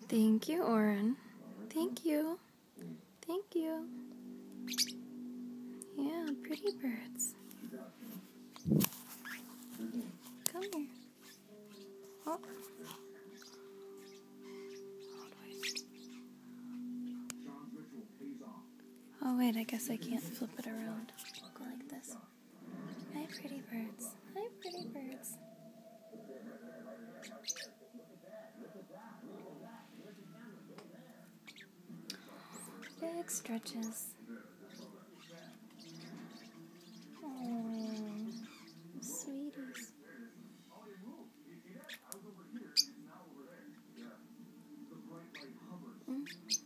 Thank you, Oren. Thank you. Thank you. Yeah, pretty birds. Come here. Oh. Oh wait, I guess I can't flip it around. Go like this. Hi, pretty birds. Hi, pretty birds. Big stretches. Oh, sweeties. Mm.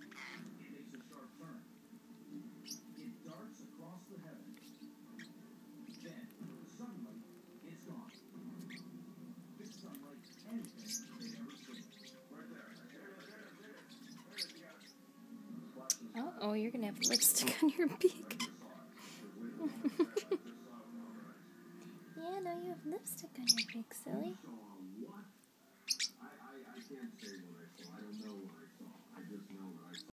Oh, you're gonna have lipstick on your beak. Yeah, now you have lipstick on your beak, silly.